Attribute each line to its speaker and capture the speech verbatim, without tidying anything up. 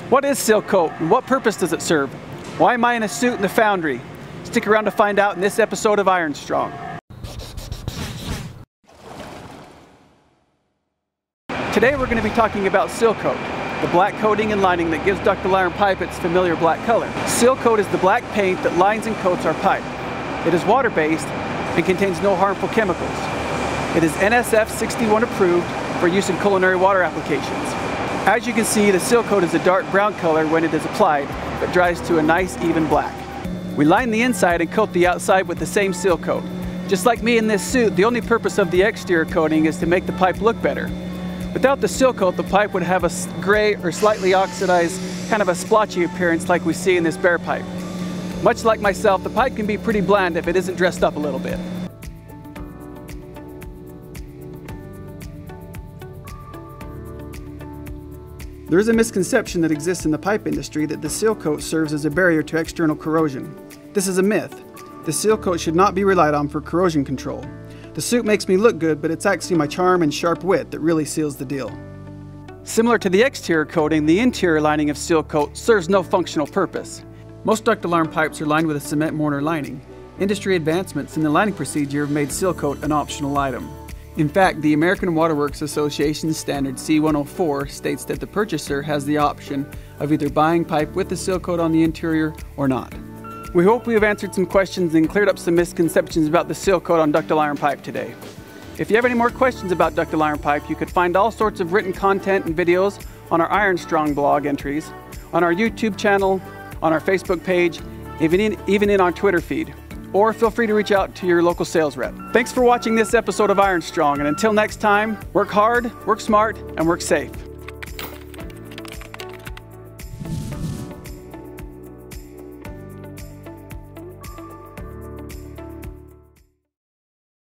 Speaker 1: What is SIL Coat and what purpose does it serve? Why am I in a suit in the foundry? Stick around to find out in this episode of Iron Strong. Today we're going to be talking about SIL Coat, the black coating and lining that gives ductile iron pipe its familiar black color. SIL Coat is the black paint that lines and coats our pipe. It is water-based and contains no harmful chemicals. It is N S F sixty-one approved for use in culinary water applications. As you can see, the SIL Coat is a dark brown color when it is applied, but dries to a nice even black. We line the inside and coat the outside with the same SIL Coat. Just like me in this suit, the only purpose of the exterior coating is to make the pipe look better. Without the SIL Coat, the pipe would have a gray or slightly oxidized, kind of a splotchy appearance like we see in this bare pipe. Much like myself, the pipe can be pretty bland if it isn't dressed up a little bit. There is a misconception that exists in the pipe industry that the SIL Coat serves as a barrier to external corrosion. This is a myth. The SIL Coat should not be relied on for corrosion control. The suit makes me look good, but it's actually my charm and sharp wit that really seals the deal. Similar to the exterior coating, the interior lining of SIL Coat serves no functional purpose. Most ductile iron pipes are lined with a cement mortar lining. Industry advancements in the lining procedure have made SIL Coat an optional item. In fact, the American Water Works Association's standard C one oh four states that the purchaser has the option of either buying pipe with the SIL Coat on the interior or not. We hope we have answered some questions and cleared up some misconceptions about the SIL Coat on ductile iron pipe today. If you have any more questions about ductile iron pipe, you could find all sorts of written content and videos on our Iron Strong blog entries, on our YouTube channel, on our Facebook page, even in, even in our Twitter feed. Or feel free to reach out to your local sales rep. Thanks for watching this episode of Iron Strong, and until next time, work hard, work smart, and work safe.